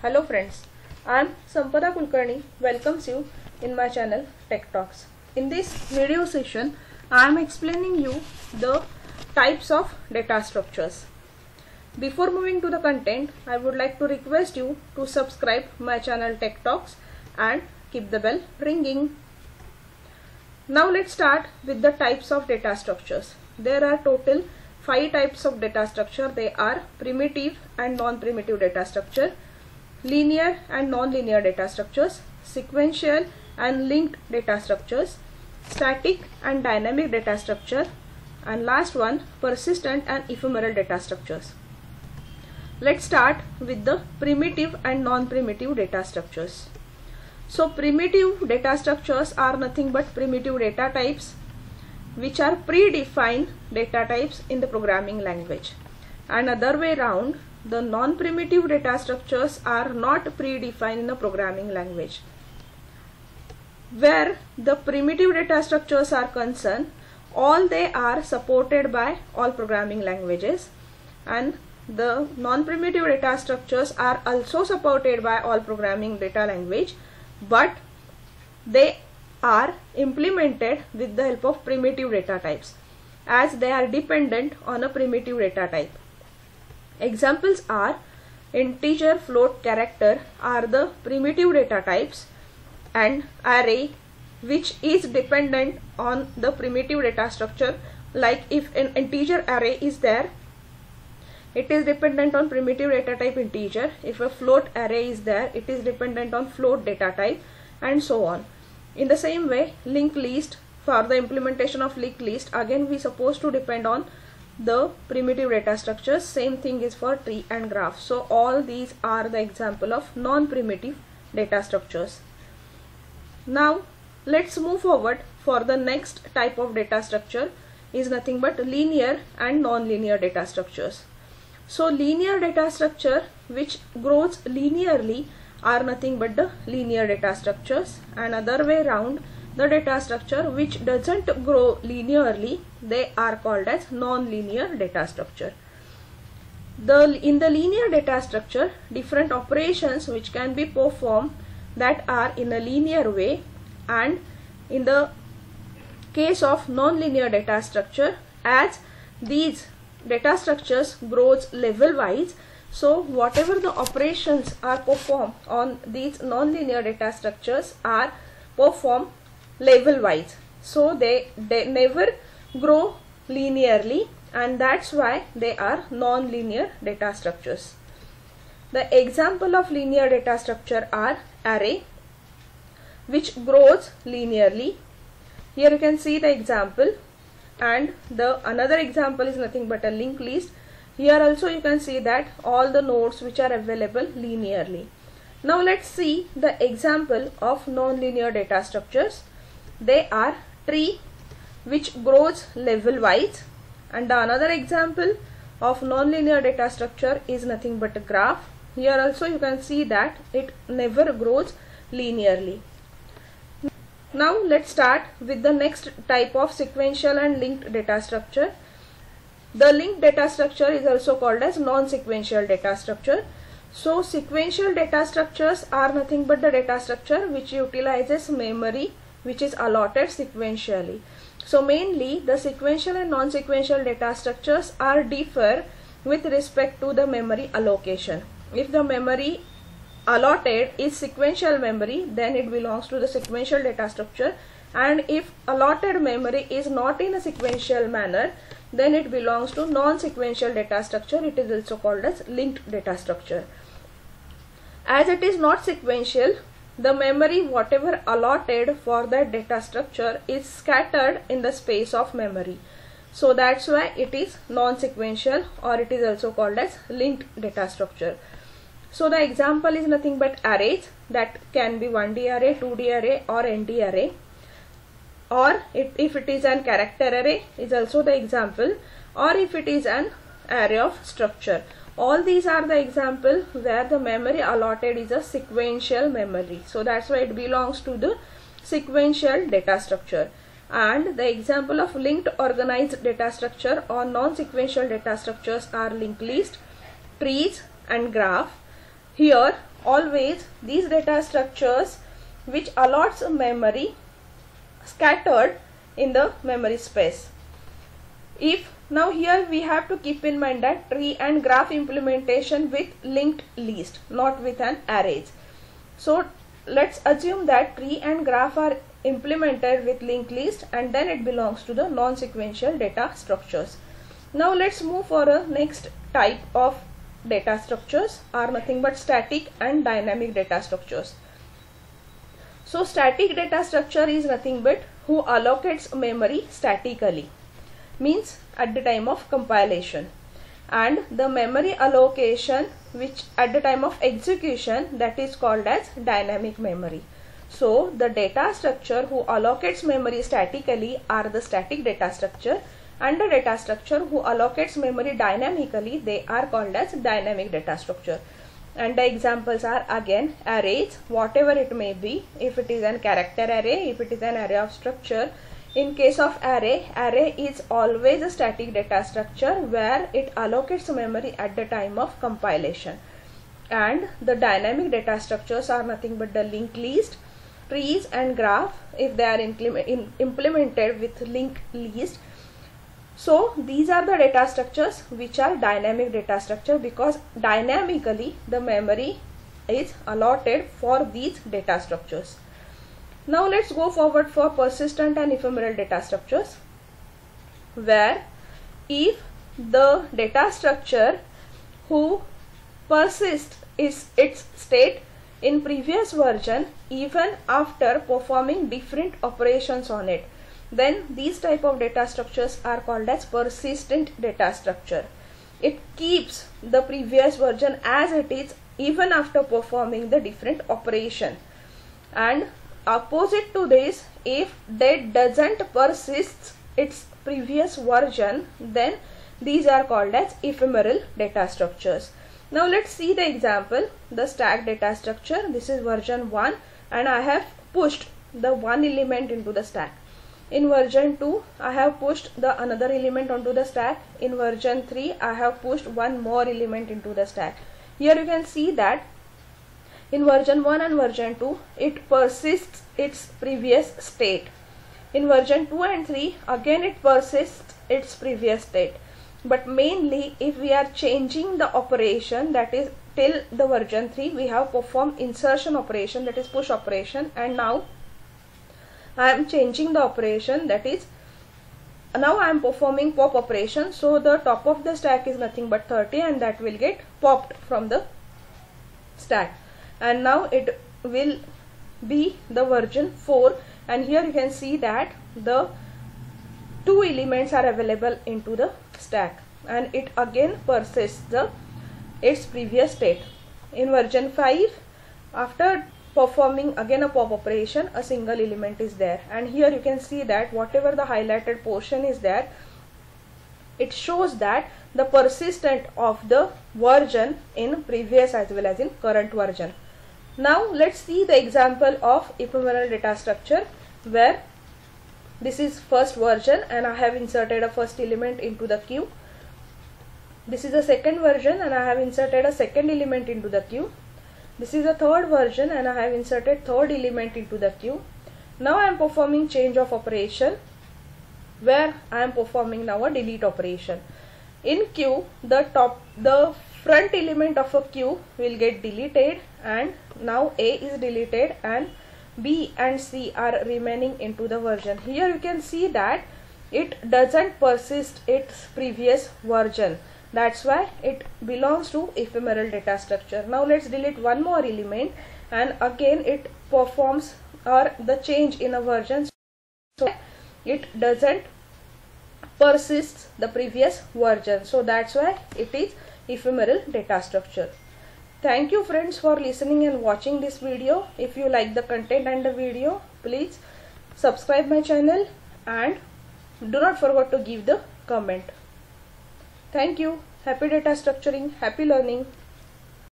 Hello friends, I am Sampada Kulkarni welcomes you in my channel Tech Talks. In this video session, I am explaining you the types of data structures. Before moving to the content, I would like to request you to subscribe my channel Tech Talks and keep the bell ringing. Now let's start with the types of data structures. There are total 5 types of data structure. They are primitive and non-primitive data structure, linear and non-linear data structures, sequential and linked data structures, static and dynamic data structure, and last one, persistent and ephemeral data structures. Let's start with the primitive and non-primitive data structures. So primitive data structures are nothing but primitive data types which are predefined data types in the programming language. And other way around, the non-primitive data structures are not predefined in a programming language. Where the primitive data structures are concerned, all they are supported by all programming languages, and the non-primitive data structures are also supported by all programming data language, but they are implemented with the help of primitive data types as they are dependent on a primitive data type. Examples are integer, float, character are the primitive data types, and array, which is dependent on the primitive data structure. Like if an integer array is there, it is dependent on primitive data type integer. If a float array is there, it is dependent on float data type, and so on. In the same way, linked list, for the implementation of linked list, again we supposed to depend on the primitive data structures. Same thing is for tree and graph. So all these are the example of non-primitive data structures. Now let's move forward for the next type of data structure is nothing but linear and non-linear data structures. So linear data structure which grows linearly are nothing but the linear data structures, and other way around, the data structure which doesn't grow linearly, they are called as non-linear data structure. In the linear data structure, different operations which can be performed that are in a linear way, and in the case of non-linear data structure, as these data structures grows level wise, so whatever the operations are performed on these non-linear data structures are performed level wise. So they never grow linearly, and that's why they are non-linear data structures. The example of linear data structure are array, which grows linearly. Here you can see the example, and the another example is nothing but a linked list. Here also you can see that all the nodes which are available linearly. Now let's see the example of non-linear data structures. They are tree, which grows level wise, and another example of non-linear data structure is nothing but a graph. Here also you can see that it never grows linearly. Now let's start with the next type of sequential and linked data structure. The linked data structure is also called as non-sequential data structure. So sequential data structures are nothing but the data structure which utilizes memory which is allotted sequentially. So mainly the sequential and non-sequential data structures are differ with respect to the memory allocation. If the memory allotted is sequential memory, then it belongs to the sequential data structure, and if allotted memory is not in a sequential manner, then it belongs to non-sequential data structure. It is also called as linked data structure. As it is not sequential, the memory whatever allotted for that data structure is scattered in the space of memory. So that's why it is non-sequential, or it is also called as linked data structure. So the example is nothing but arrays, that can be 1D array, 2D array, or ND array. Or if it is an character array is also the example, or if it is an array of structure. All these are the example where the memory allotted is a sequential memory. So that's why it belongs to the sequential data structure. And the example of linked organized data structure or non-sequential data structures are linked list, trees, and graph. Here always these data structures which allots a memory scattered in the memory space. Now here we have to keep in mind that tree and graph implementation with linked list, not with an arrays. So let's assume that tree and graph are implemented with linked list, and then it belongs to the non-sequential data structures. Now let's move for a next type of data structures are nothing but static and dynamic data structures. So static data structure is nothing but who allocates memory statically, means at the time of compilation, and the memory allocation which at the time of execution, that is called as dynamic memory. So the data structure who allocates memory statically are the static data structure, and the data structure who allocates memory dynamically, they are called as dynamic data structure. And the examples are again arrays, whatever it may be, if it is an character array, if it is an array of structure. In case of array is always a static data structure where it allocates memory at the time of compilation. And the dynamic data structures are nothing but the linked list, trees and graph if they are implemented with linked list. So these are the data structures which are dynamic data structure, because dynamically the memory is allotted for these data structures. Now let's go forward for persistent and ephemeral data structures, where if the data structure who persists is its state in previous version even after performing different operations on it, then these type of data structures are called as persistent data structure. It keeps the previous version as it is even after performing the different operation. And opposite to this, if that doesn't persist its previous version, then these are called as ephemeral data structures. Now let's see the example, the stack data structure. This is version 1 and I have pushed the one element into the stack. In version 2 I have pushed the another element onto the stack. In version 3 I have pushed one more element into the stack. Here you can see that in version 1 and version 2 it persists its previous state. In version 2 and 3 again it persists its previous state. But mainly if we are changing the operation, that is till the version 3 we have performed insertion operation, that is push operation, and now I am changing the operation, that is now I am performing pop operation. So the top of the stack is nothing but 30 and that will get popped from the stack, and now it will be the version 4, and here you can see that the two elements are available into the stack and it again persists its previous state. In version 5 after performing again a pop operation, a single element is there, and here you can see that whatever the highlighted portion is there, it shows that the persistent of the version in previous as well as in current version. Now let's see the example of ephemeral data structure, where this is first version and I have inserted a first element into the queue. This is the second version and I have inserted a second element into the queue. This is the third version and I have inserted third element into the queue. Now I am performing change of operation, where I am performing now a delete operation. In queue, the front element of a queue will get deleted, and now A is deleted and B and C are remaining into the version. Here you can see that it doesn't persist its previous version. That's why it belongs to ephemeral data structure. Now let's delete one more element and again it performs the change in a version. So it doesn't persist the previous version. So that's why it is ephemeral data structure. Thank you friends for listening and watching this video. If you like the content and the video, please subscribe my channel and do not forget to give the comment. Thank you. Happy data structuring, happy learning.